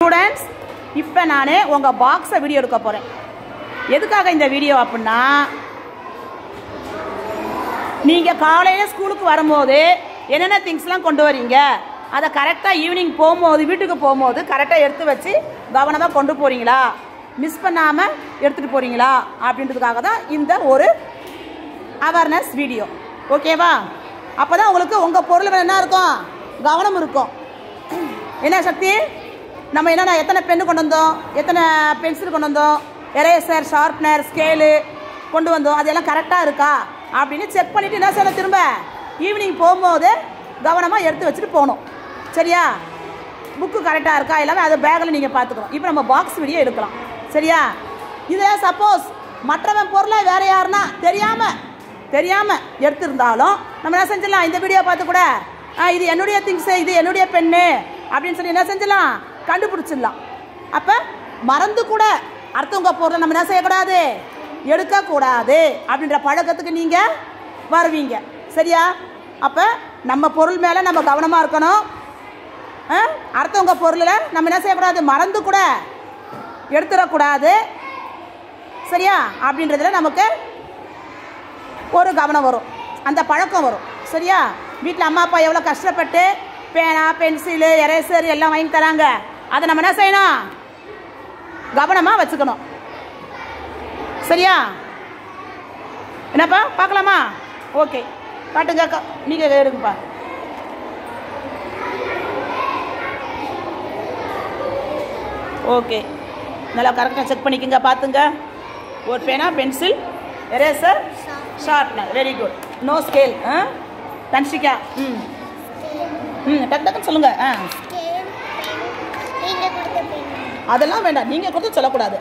Students, இப்போ நான் உங்கள் பாக்ஸை வீடியோ எடுக்க போகிறேன். எதுக்காக இந்த வீடியோ அப்படின்னா, நீங்கள் காலையில் ஸ்கூலுக்கு வரும்போது என்னென்ன திங்ஸ்லாம் கொண்டு வரீங்க, அதை கரெக்டாக ஈவினிங் போகும்போது வீட்டுக்கு போகும்போது கரெக்டாக எடுத்து வச்சு கவனமாக கொண்டு போகிறீங்களா, மிஸ் பண்ணாமல் எடுத்துகிட்டு போகிறீங்களா அப்படின்றதுக்காக தான் இந்த ஒரு அவேர்னஸ் வீடியோ. ஓகேவா? அப்போ தான் உங்களுக்கு உங்கள் பொருள் என்ன இருக்கும், கவனம் இருக்கும். என்ன சக்தி, நம்ம என்னென்ன எத்தனை பென்னு கொண்டு வந்தோம், எத்தனை பென்சில் கொண்டு வந்தோம், எரேசர், ஷார்ப்னர், ஸ்கேலு கொண்டு வந்தோம், அதெல்லாம் கரெக்டாக இருக்கா அப்படின்னு செக் பண்ணிவிட்டு என்ன செய்யணும், திரும்ப ஈவினிங் போகும்போது கவனமாக எடுத்து வச்சுட்டு போகணும். சரியா? புக்கு கரெக்டாக இருக்கா எல்லாமே அது பேக்கில் நீங்கள் பார்த்துக்கணும். இப்போ நம்ம பாக்ஸ் வீடியோ எடுக்கலாம். சரியா? இதில் சப்போஸ் மற்றவன் பொருளை வேறு யாருன்னா தெரியாமல் எடுத்திருந்தாலும் நம்ம என்ன செஞ்சிடலாம், இந்த வீடியோ பார்த்து கூட இது என்னுடைய திங்ஸு, இது என்னுடைய பெண்ணு அப்படின்னு சொல்லி என்ன செஞ்சிடலாம், கண்டுபிடிச்சிடலாம். அப்போ மறந்து கூட அடுத்தவங்க பொருளை நம்ம என்ன செய்யக்கூடாது, எடுக்கக்கூடாது அப்படின்ற பழக்கத்துக்கு நீங்கள் வருவீங்க. சரியா? அப்போ நம்ம பொருள் மேலே நம்ம கவனமாக இருக்கணும். அடுத்தவங்க பொருளில் நம்ம என்ன செய்யக்கூடாது, மறந்து கூட எடுத்துடக்கூடாது. சரியா? அப்படின்றதுல நமக்கு ஒரு கவனம் வரும், அந்த பழக்கம் வரும். சரியா? வீட்டில் அம்மா அப்பா எவ்வளோ கஷ்டப்பட்டு பேனா, பென்சிலு, எரேசர் எல்லாம் வாங்கி தராங்க, அதை நம்ம என்ன செய்யணும், கவனமாக வச்சுக்கணும். சரியா? என்னப்பா பார்க்கலாமா? ஓகே, காட்டுங்க, நீங்கள் எடுங்கப்பா. ஓகே, நல்லா கரெக்டாக செக் பண்ணிக்கோங்க, பார்த்துங்க. ஒரு பேனா, pencil, eraser, sharpener. Very good. No scale. Dhanshika, டக்கு டக்குன்னு சொல்லுங்க. அதெல்லாம் வேண்டாம், நீங்கள் கொடுத்து சொல்லக்கூடாது.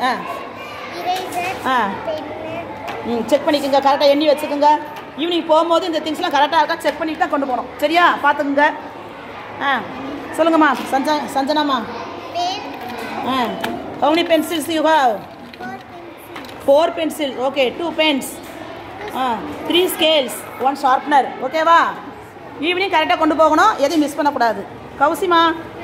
செக் பண்ணிக்கோங்க, கரெக்டாக எண்ணி வச்சுக்கோங்க. ஈவினிங் போகும்போது இந்த திங்ஸ்லாம் கரெக்டாக இருக்கா செக் பண்ணிட்டு தான் கொண்டு போகணும். சரியா? பார்த்துக்குங்க. சொல்லுங்கம்மா. சஞ்சனாம்மா, how many pencils you have? 4 pencils. Okay, 2 pens, 3 scales, 1 sharpener. ஓகேவா? ஈவினிங் கரெக்டாக கொண்டு போகணும், எதையும் மிஸ் பண்ணக்கூடாது. கௌசிமா,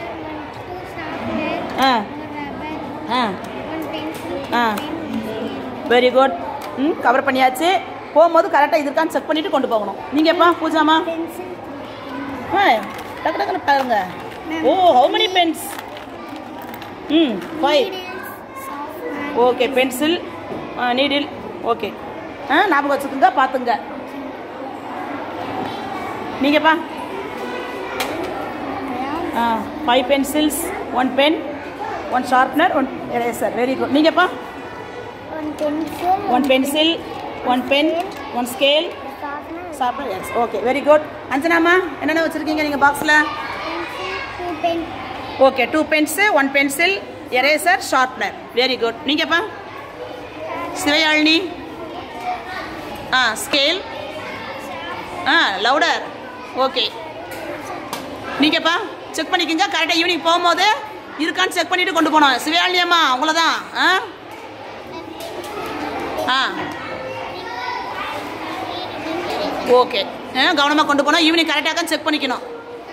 வெரி குட். கவர் பண்ணியாச்சு. போகும்போது கரெக்டாக இருக்கான்னு செக் பண்ணிவிட்டு கொண்டு போகணும். நீங்கள் எப்போ பூஜாமா? டக்கு டக்குன்னு பாருங்க. ஓ, how many pens? 5. Okay, pencil, needle. Okay, ஞாபகம் வச்சுக்கோங்க, பார்த்துங்க. நீங்கப்பா? 5 pencils, 1 pen, 1 sharpener, 1 eraser. Very good. நீங்கப்பா? 1 pencil, 1 pen, 1 scale, sharpener. Yes, okay, very good. அஞ்சனாம்மா, என்னென்ன வச்சுருக்கீங்க நீங்கள் பாக்ஸில்? Okay, 2 pens, 1 pencil, eraser, sharpener. Very good. நீங்கப்பா? சிவயாழினி? ஸ்கேல், லவுடர். ஓகே, நீங்கப்பா? செக் பண்ணிக்கோங்க, கரெக்டாக ஈவினிங் போகும்போது இருக்கான்னு செக் பண்ணிவிட்டு கொண்டு போனோம். சிவயாழினி அம்மா, உங்களை தான். ஓகே, கவனமாக கொண்டு போனோம். ஈவினிங் கரெக்டாக செக் பண்ணிக்கணும்.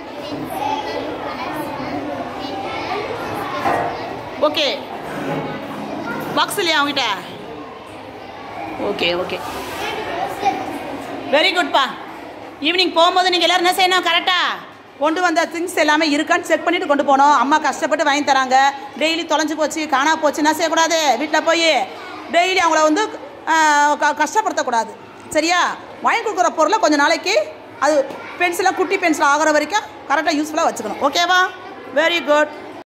ஓகே, பாக்ஸ் இல்லையா அவங்ககிட்ட? ஓகே ஓகே, வெரி குட்ப்பா. ஈவினிங் போகும்போது நீங்கள் எல்லோரும் என்ன செய்யணும், கரெக்டாக கொண்டு வந்த திங்ஸ் எல்லாமே இருக்கான்னு செக் பண்ணிவிட்டு கொண்டு போகணும். அம்மா கஷ்டப்பட்டு வாங்கி தராங்க, டெய்லி தொலைஞ்சு போச்சு, காணா போச்சு, என்ன செய்யக்கூடாது, வீட்டில் போய் டெய்லி அவங்கள வந்து கஷ்டப்படுத்தக்கூடாது. சரியா? வாங்கி கொடுக்குற பொருளை கொஞ்சம் நாளைக்கு அது பென்சிலாக குட்டி பென்சில் ஆகிற வரைக்கும் கரெக்டாக யூஸ்ஃபுல்லாக வச்சுக்கணும். ஓகேவா? Very good.